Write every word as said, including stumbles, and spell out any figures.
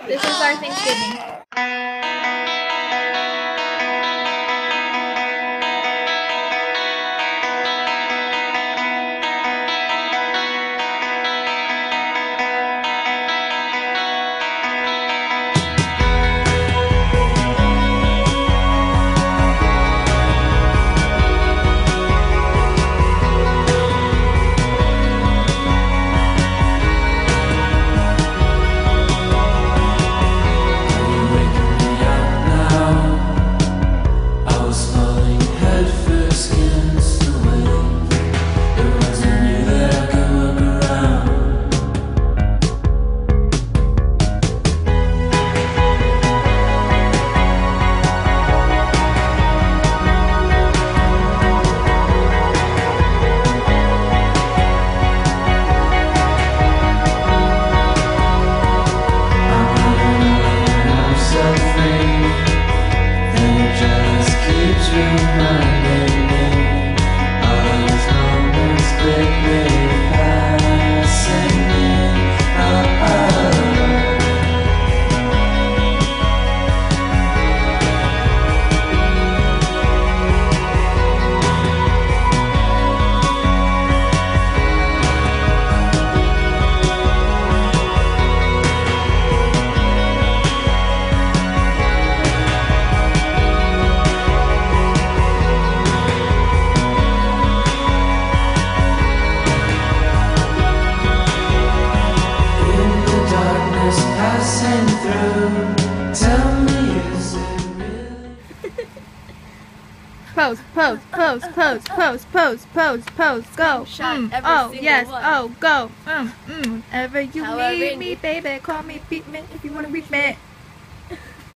This is our Thanksgiving. Pose, pose, pose, pose, pose, pose, pose, pose, go. Mm. Oh, yes, one. Oh, go. Mm, mm. Ever you However need me, baby, call me, beat me if you want to reach me.